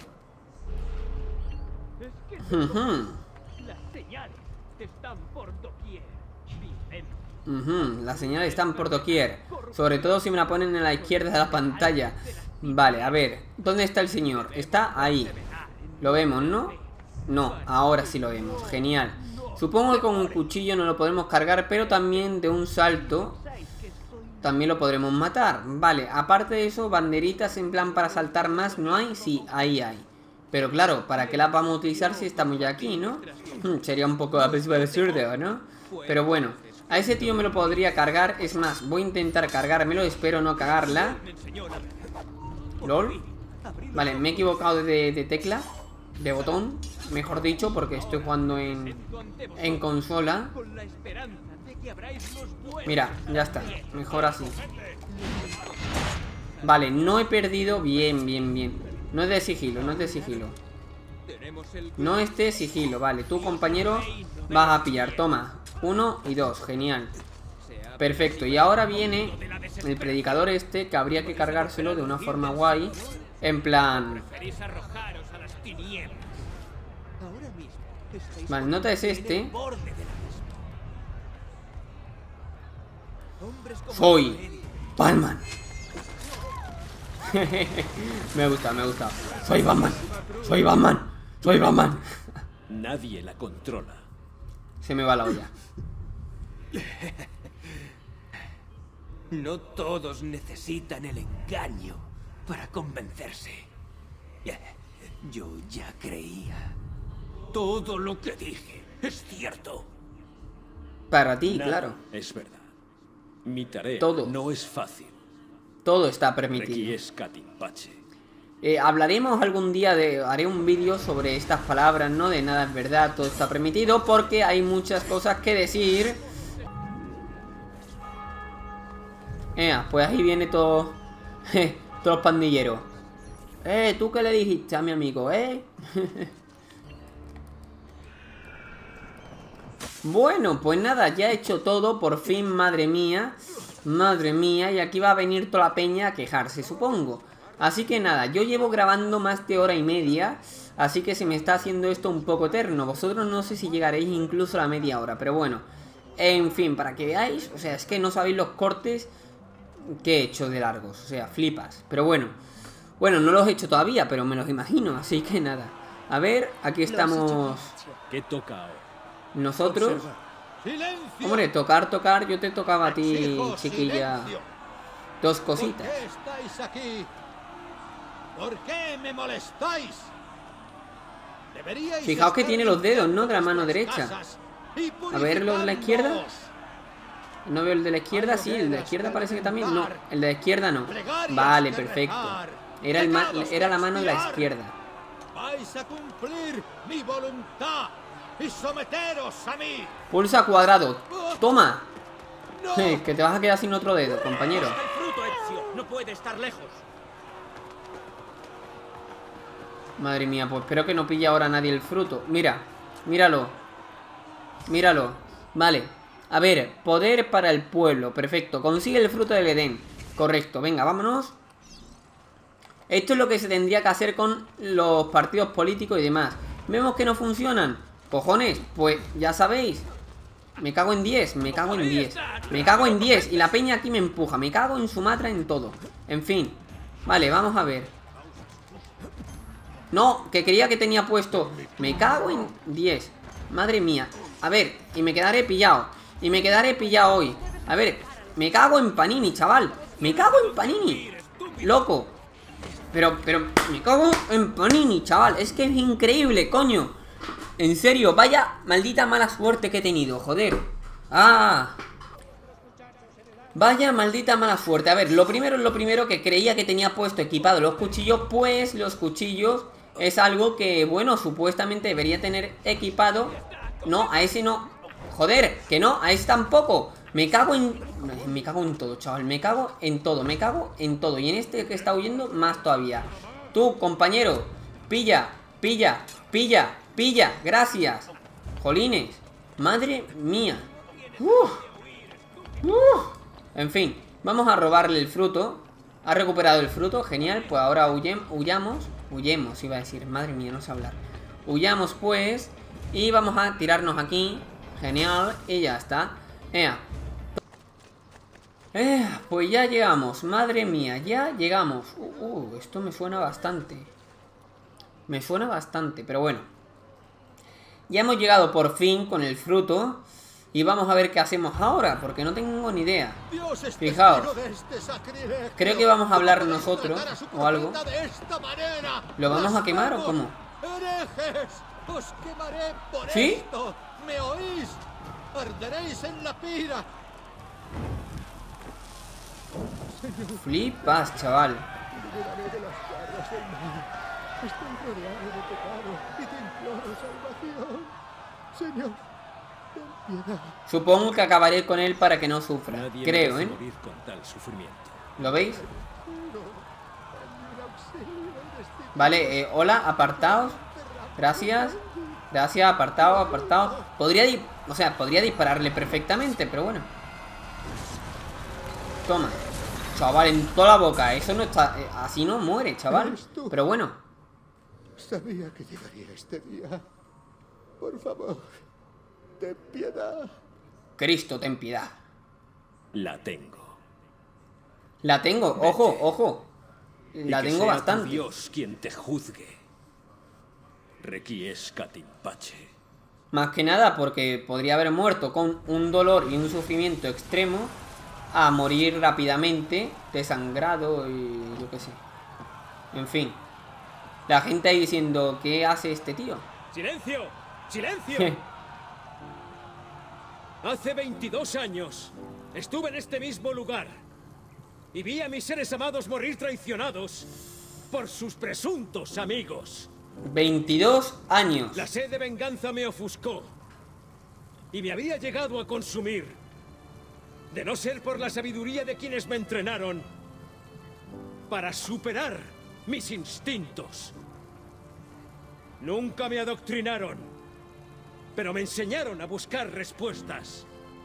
Ujú. Las señales están por doquier. Ujú, las señales están por doquier. Sobre todo si me la ponen en la izquierda de la pantalla. Vale, a ver. ¿Dónde está el señor? Está ahí. Lo vemos, ¿no? No, ahora sí lo vemos. Genial. Supongo que con un cuchillo no lo podremos cargar, pero también de un salto también lo podremos matar. Vale, aparte de eso, banderitas en plan para saltar más, ¿no hay? Sí, ahí hay. Pero claro, ¿para qué las vamos a utilizar si estamos ya aquí, no? Hmm, sería un poco absurdo, ¿no? Pero bueno, a ese tío me lo podría cargar. Es más, voy a intentar cargármelo. Espero no cagarla. LOL. Vale, me he equivocado de, de tecla. De botón, mejor dicho, porque estoy jugando en, en consola. Mira, ya está, mejor así. Vale, no he perdido. Bien, bien, bien. No es de sigilo, no es de sigilo. No es de sigilo, vale. Tu compañero vas a pillar, toma. Uno y dos, genial. Perfecto, y ahora viene el predicador este, que habría que cargárselo de una forma guay. En plan... Vale, nota es este. Soy Batman. Me gusta, me gusta. Soy Batman. Soy Batman. Soy Batman. Nadie la controla. Se me va la olla. No todos necesitan el engaño para convencerse. Yo ya creía. Todo lo que dije es cierto. Para ti, Nada claro. Es verdad. Mi tarea Todo. no es fácil. Todo está permitido. Requiescatimpache. Eh, hablaremos algún día de... Haré un vídeo sobre estas palabras, ¿no? De nada es verdad, todo está permitido, porque hay muchas cosas que decir. Eh, pues ahí viene todo... todos los pandilleros. Eh, ¿tú qué le dijiste a mi amigo, eh? Bueno, pues nada, ya he hecho todo, por fin, madre mía. Madre mía, y aquí va a venir toda la peña a quejarse, supongo. Así que nada, yo llevo grabando más de hora y media, así que se me está haciendo esto un poco eterno. Vosotros no sé si llegaréis incluso a la media hora, pero bueno. En fin, para que veáis, o sea, es que no sabéis los cortes que he hecho de largos, o sea, flipas. Pero bueno, bueno, no los he hecho todavía, pero me los imagino, así que nada. A ver, aquí estamos ¿Qué toca ahora? nosotros. Hombre, tocar, tocar, yo te tocaba a ti, chiquilla. Dos cositas. ¿Por qué estáis aquí? ¿Por qué me molestáis? Deberíais Fijaos que estar tiene los dedos, ¿no? De la mano limpiando derecha. casas y A ver, ¿los de la izquierda? purificándoos. ¿No veo el de la izquierda? Sí, el de la izquierda parece que también. No, el de la izquierda no. Vale, perfecto. Era, el ma- era la mano de la izquierda. Vais a cumplir mi voluntad y someteros a mí. Pulsa cuadrado. Toma. Que te vas a quedar sin otro dedo, compañero. El fruto, Ezio, no puede estar lejos. Madre mía, pues espero que no pille ahora nadie el fruto. Mira, míralo. Míralo. Vale. A ver, poder para el pueblo. Perfecto. Consigue el fruto del Edén. Correcto. Venga, vámonos. Esto es lo que se tendría que hacer con los partidos políticos y demás. Vemos que no funcionan. Cojones, pues ya sabéis. Me cago en diez, me cago en diez. Me cago en diez y la peña aquí me empuja. Me cago en Sumatra en todo. En fin. Vale, vamos a ver. No, que creía que tenía puesto. Me cago en diez. Madre mía. A ver, y me quedaré pillado. Y me quedaré pillado hoy. A ver, me cago en Panini, chaval. Me cago en Panini. Loco. Pero, pero, me cago en Panini, chaval. Es que es increíble, coño. En serio, vaya maldita mala suerte que he tenido, joder. Ah. Vaya maldita mala suerte. A ver, lo primero es lo primero, que creía que tenía puesto equipado los cuchillos. Pues los cuchillos es algo que, bueno, supuestamente debería tener equipado. No, a ese no. Joder, que no, a ese tampoco. Me cago en... Me cago en todo, chaval. Me cago en todo, me cago en todo. Y en este que está huyendo, más todavía. Tú, compañero, pilla, pilla, pilla, pilla. Gracias. Jolines. Madre mía. Uf. Uf. En fin, vamos a robarle el fruto. Ha recuperado el fruto, genial. Pues ahora huyem, huyamos. Huyemos, iba a decir. Madre mía, no sé hablar. Huyamos pues. Y vamos a tirarnos aquí. Genial. Y ya está. Ea. Eh, pues ya llegamos. Madre mía, ya llegamos. Uh, uh, esto me suena bastante. Me suena bastante, pero bueno. Ya hemos llegado por fin con el fruto. Y vamos a ver qué hacemos ahora, porque no tengo ni idea. Fijaos. Creo que vamos a hablar nosotros o algo. ¿Lo vamos a quemar o cómo? ¡Os quemaré por ¿Sí? esto! ¿Me oís? ¡Arderéis en la pira! Flipas, chaval. Liberaré de las garras del mal. Estoy rodeado de pecado y te imploro salvación. Señor, ten piedad. Supongo que acabaré con él para que no sufra. Nadie Creo, merece ¿eh? morir con tal sufrimiento. ¿Lo veis? Vale, eh, hola, apartaos. Gracias. Gracias, apartado, apartado. Podría, di o sea, podría dispararle perfectamente, pero bueno. Toma. Chaval, en toda la boca. Eso no está... Eh, así no muere, chaval. Pero bueno. Sabía que llegaría este día. Por favor, ten piedad. Cristo, ten piedad. La tengo. La tengo, ojo, ojo. La y que tengo sea bastante. Tu Dios quien te juzgue. Requiescat in pace. Más que nada porque podría haber muerto con un dolor y un sufrimiento extremo a morir rápidamente, desangrado y yo qué sé. En fin. La gente ahí diciendo, ¿qué hace este tío? ¡Silencio! ¡Silencio! Hace veintidós años estuve en este mismo lugar y vi a mis seres amados morir traicionados por sus presuntos amigos. veintidós años. La sed de venganza me ofuscó y me habría llegado a consumir, de no ser por la sabiduría de quienes me entrenaron para superar mis instintos. Nunca me adoctrinaron, pero me enseñaron a buscar respuestas.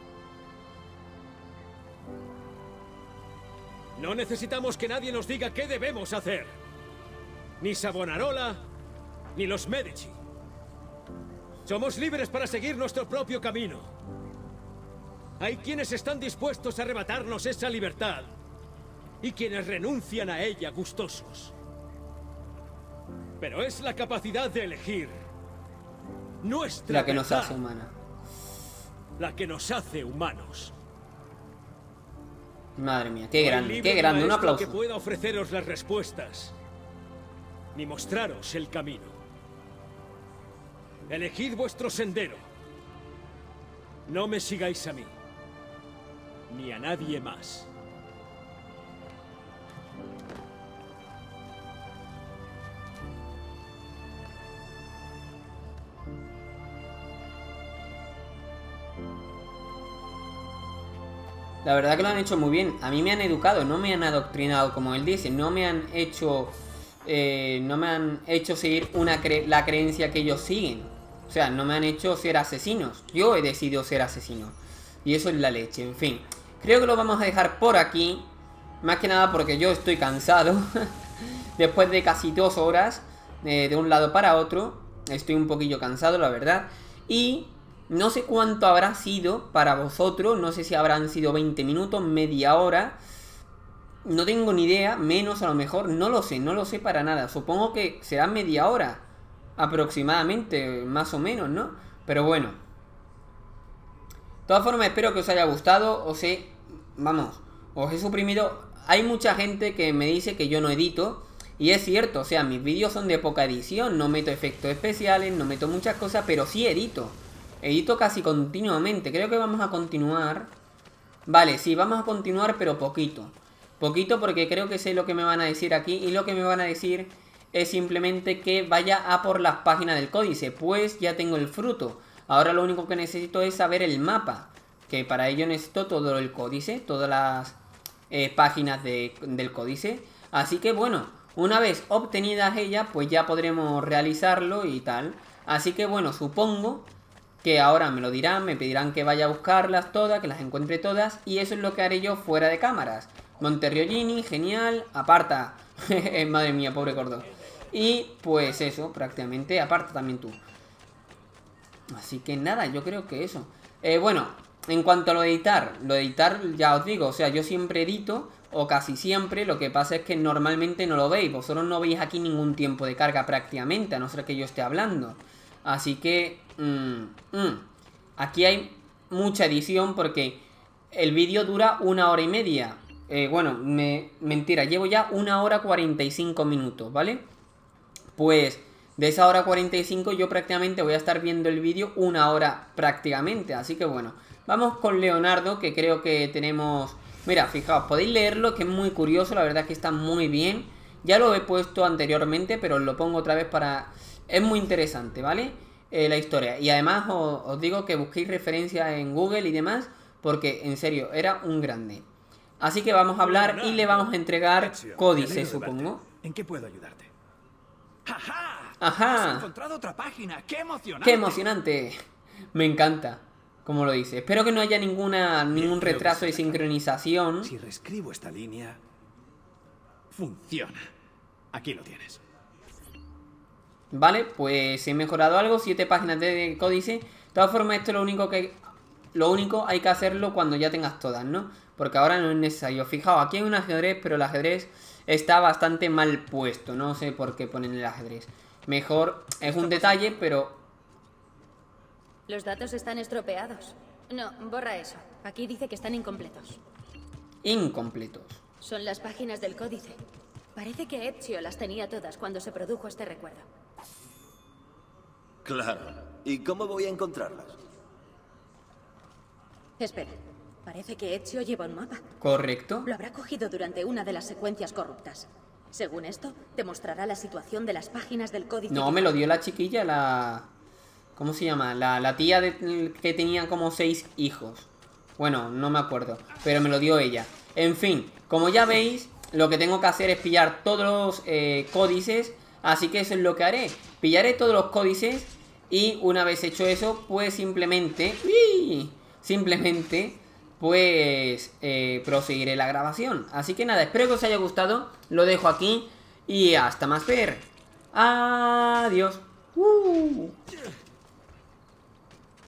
No necesitamos que nadie nos diga qué debemos hacer. Ni Savonarola, ni los Medici. Somos libres para seguir nuestro propio camino. Hay quienes están dispuestos a arrebatarnos esa libertad y quienes renuncian a ella gustosos. Pero es la capacidad de elegir nuestra La que nos verdad, hace humana. la que nos hace humanos. Madre mía, qué No hay grande, libro qué grande, un maestro aplauso. que pueda ofreceros las respuestas ni mostraros el camino. Elegid vuestro sendero. No me sigáis a mí, ni a nadie más. La verdad que lo han hecho muy bien. A mí me han educado, no me han adoctrinado, como él dice. No me han hecho... Eh, no me han hecho seguir una cre la creencia que ellos siguen. O sea, no me han hecho ser asesinos. Yo he decidido ser asesino. Y eso es la leche, en fin. Creo que lo vamos a dejar por aquí. Más que nada porque yo estoy cansado. Después de casi dos horas eh, de un lado para otro. Estoy un poquillo cansado, la verdad. Y... no sé cuánto habrá sido para vosotros, no sé si habrán sido veinte minutos, media hora. No tengo ni idea, menos a lo mejor, no lo sé, no lo sé para nada. Supongo que será media hora, aproximadamente, más o menos, ¿no? Pero bueno. De todas formas, espero que os haya gustado, os he... vamos, os he suprimido... Hay mucha gente que me dice que yo no edito, y es cierto, o sea, mis vídeos son de poca edición, no meto efectos especiales, no meto muchas cosas, pero sí edito. Edito casi continuamente. Creo que vamos a continuar. Vale, sí, vamos a continuar, pero poquito. Poquito porque creo que sé lo que me van a decir aquí. Y lo que me van a decir es simplemente que vaya a por las páginas del códice. Pues ya tengo el fruto. Ahora lo único que necesito es saber el mapa. Que para ello necesito todo el códice. Todas las eh, páginas de, del códice. Así que bueno, una vez obtenidas ellas, pues ya podremos realizarlo y tal. Así que bueno, supongo... que ahora me lo dirán, me pedirán que vaya a buscarlas todas, que las encuentre todas, y eso es lo que haré yo fuera de cámaras. Monterriolini, genial. Aparta. Madre mía, pobre gordo. Y pues eso, prácticamente. Aparta también tú. Así que nada, yo creo que eso. Eh, bueno, en cuanto a lo de editar. Lo de editar, ya os digo, o sea, yo siempre edito, o casi siempre. Lo que pasa es que normalmente no lo veis. Vosotros no veis aquí ningún tiempo de carga prácticamente, a no ser que yo esté hablando. Así que... Mmm, mmm, aquí hay mucha edición porque el vídeo dura una hora y media. Eh, bueno, me, mentira, llevo ya una hora cuarenta y cinco minutos, ¿vale? Pues de esa hora cuarenta y cinco yo prácticamente voy a estar viendo el vídeo una hora prácticamente. Así que bueno, vamos con Leonardo, que creo que tenemos... Mira, fijaos, podéis leerlo, que es muy curioso, la verdad es que está muy bien. Ya lo he puesto anteriormente, pero os lo pongo otra vez para... Es muy interesante, ¿vale? Eh, la historia. Y además os, os digo que busquéis referencias en Google y demás, porque en serio, era un grande. Así que vamos a hablar y le vamos a entregar códices, supongo. ¿En qué puedo ayudarte? ¡Ajá! ¡Ajá! Has encontrado otra página. ¡Qué emocionante! ¡Qué emocionante! Me encanta, como lo dice. Espero que no haya ninguna ningún retraso de sincronización. Si reescribo esta línea, funciona. Aquí lo tienes. Vale, pues he mejorado algo. Siete páginas de códice. De todas formas, esto es lo único que lo único hay que hacerlo cuando ya tengas todas, ¿no? Porque ahora no es necesario. Fijaos, aquí hay un ajedrez, pero el ajedrez está bastante mal puesto. No sé por qué ponen el ajedrez. Mejor, es un detalle, pero... Los datos están estropeados. No, borra eso. Aquí dice que están incompletos. Incompletos. Son las páginas del códice. Parece que Ezio las tenía todas cuando se produjo este recuerdo. Claro. ¿Y cómo voy a encontrarlas? Espera. Parece que Ezio lleva un mapa. Correcto. Lo habrá cogido durante una de las secuencias corruptas. Según esto, te mostrará la situación de las páginas del códice. No, me lo dio la chiquilla, la... ¿Cómo se llama? La, la tía de, que tenía como seis hijos. Bueno, no me acuerdo, pero me lo dio ella. En fin, como ya veis, lo que tengo que hacer es pillar todos los eh, códices. Así que eso es lo que haré. Pillaré todos los códices y una vez hecho eso, pues simplemente... ¡uy! Simplemente... pues eh, proseguiré la grabación. Así que nada, espero que os haya gustado. Lo dejo aquí y hasta más ver. Adiós. Uh.